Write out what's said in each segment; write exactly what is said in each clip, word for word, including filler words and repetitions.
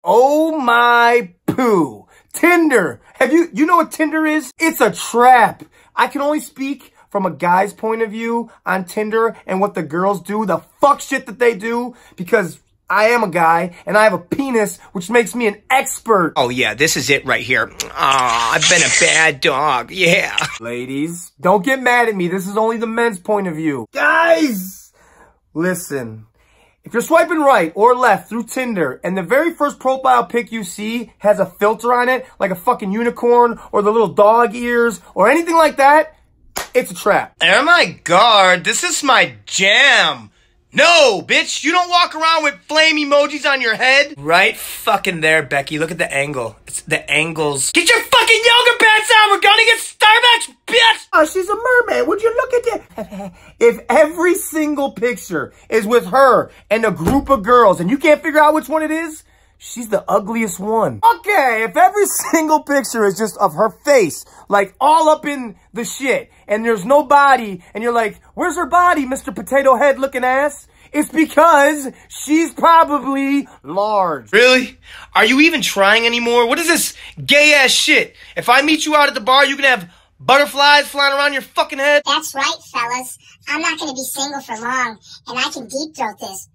Oh my poo. Tinder. Have you, you know what Tinder is? It's a trap. I can only speak from a guy's point of view on Tinder and what the girls do, the fuck shit that they do, because I am a guy and I have a penis, which makes me an expert. Oh yeah, this is it right here. Aw, I've been a bad dog, yeah. Ladies, don't get mad at me. This is only the men's point of view. Guys, listen. If you're swiping right or left through Tinder and the very first profile pic you see has a filter on it, like a fucking unicorn or the little dog ears or anything like that, it's a trap. Oh my god, this is my jam. No, bitch, you don't walk around with flame emojis on your head. Right fucking there, Becky. Look at the angle. It's the angles. Get your fucking yoga pants on. We're gonna get Starbucks, bitch. Oh, she's a mermaid. Would you look at that? If every single picture is with her and a group of girls and you can't figure out which one it is, she's the ugliest one. Okay, if every single picture is just of her face, like all up in the shit, and there's no body, and you're like, where's her body, Mister Potato Head looking ass? It's because she's probably large. Really? Are you even trying anymore? What is this gay ass shit? If I meet you out at the bar, you can have butterflies flying around your fucking head? That's right, fellas. I'm not gonna be single for long, and I can deep throat this.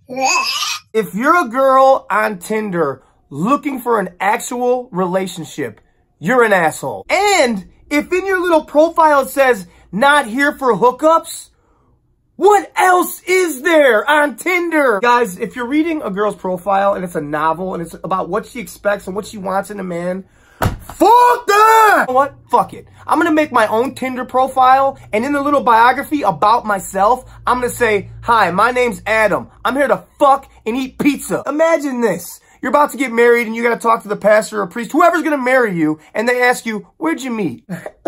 If you're a girl on Tinder looking for an actual relationship, you're an asshole. And if in your little profile it says, not here for hookups, what else is there on Tinder? Guys, if you're reading a girl's profile and it's a novel and it's about what she expects and what she wants in a man, fuck that! You know what? Fuck it. I'm gonna make my own Tinder profile, and in the little biography about myself, I'm gonna say, hi, my name's Adam. I'm here to fuck and eat pizza. Imagine this. You're about to get married and you gotta talk to the pastor or priest, whoever's gonna marry you, and they ask you, where'd you meet?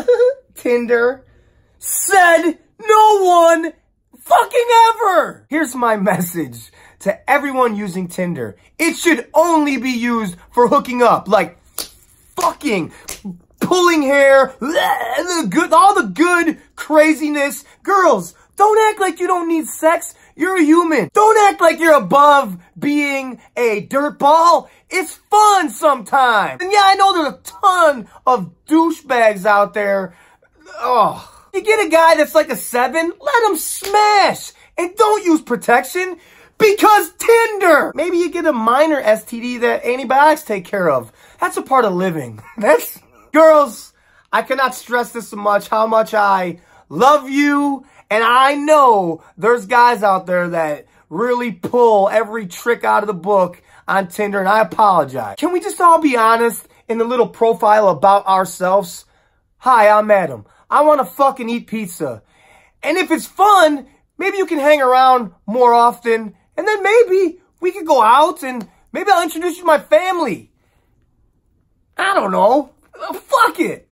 Tinder. Said no one fucking ever. Here's my message to everyone using Tinder. It should only be used for hooking up, like fucking, pulling hair, the good, all the good craziness. Girls, don't act like you don't need sex. You're a human. Don't act like you're above being a dirtball. It's fun sometimes. And yeah, I know there's a ton of douchebags out there. Oh, you get a guy that's like a seven, let him smash. And don't use protection because Tinder. Maybe you get a minor S T D that antibiotics take care of. That's a part of living. That's, girls, I cannot stress this so much, how much I love you. And I know there's guys out there that really pull every trick out of the book on Tinder, and I apologize. Can we just all be honest in the little profile about ourselves? Hi, I'm Adam. I want to fucking eat pizza. And if it's fun, maybe you can hang around more often, and then maybe we could go out, and maybe I'll introduce you to my family. I don't know. Fuck it.